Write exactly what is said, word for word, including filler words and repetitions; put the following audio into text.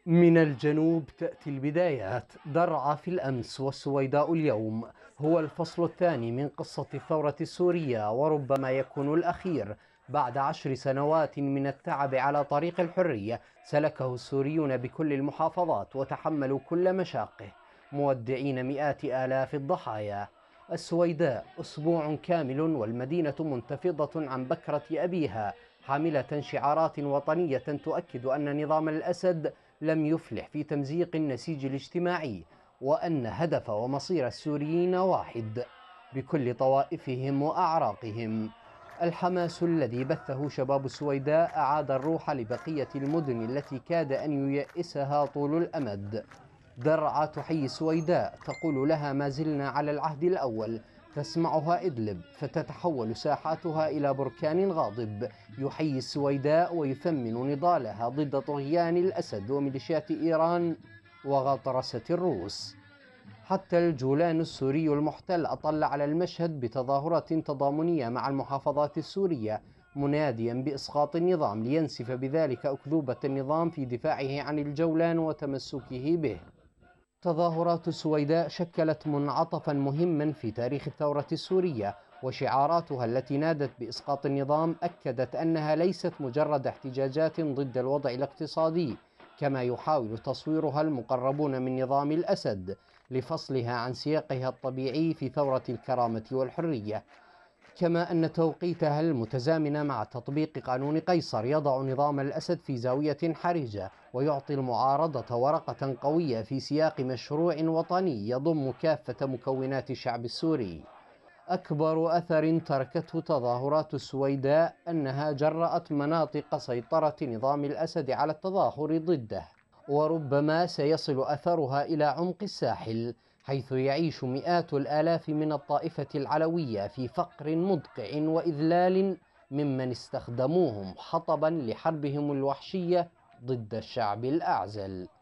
من الجنوب تأتي البدايات. درعا في الأمس والسويداء اليوم هو الفصل الثاني من قصة الثورة السورية، وربما يكون الأخير بعد عشر سنوات من التعب على طريق الحرية سلكه السوريون بكل المحافظات وتحملوا كل مشاقه، مودعين مئات آلاف الضحايا. السويداء أسبوع كامل والمدينة منتفضة عن بكرة أبيها، حاملة شعارات وطنية تؤكد أن نظام الأسد لم يفلح في تمزيق النسيج الاجتماعي، وأن هدف ومصير السوريين واحد بكل طوائفهم وأعراقهم. الحماس الذي بثه شباب السويداء أعاد الروح لبقية المدن التي كاد أن ييأسها طول الأمد. درعا تحيي السويداء، تقول لها ما زلنا على العهد الأول. تسمعها إدلب فتتحول ساحاتها إلى بركان غاضب يحيي السويداء ويثمن نضالها ضد طغيان الأسد وميليشيات إيران وغطرسة الروس. حتى الجولان السوري المحتل أطل على المشهد بتظاهرات تضامنية مع المحافظات السورية، مناديا بإسقاط النظام لينسف بذلك أكذوبة النظام في دفاعه عن الجولان وتمسكه به. تظاهرات السويداء شكلت منعطفا مهما في تاريخ الثورة السورية، وشعاراتها التي نادت بإسقاط النظام أكدت أنها ليست مجرد احتجاجات ضد الوضع الاقتصادي كما يحاول تصويرها المقربون من نظام الأسد لفصلها عن سياقها الطبيعي في ثورة الكرامة والحرية. كما أن توقيتها المتزامن مع تطبيق قانون قيصر يضع نظام الأسد في زاوية حرجة ويعطي المعارضة ورقة قوية في سياق مشروع وطني يضم كافة مكونات الشعب السوري. أكبر أثر تركته تظاهرات السويداء أنها جرأت مناطق سيطرة نظام الأسد على التظاهر ضده، وربما سيصل أثرها إلى عمق الساحل، حيث يعيش مئات الآلاف من الطائفة العلوية في فقر مدقع وإذلال ممن استخدموهم حطبا لحربهم الوحشية ضد الشعب الأعزل.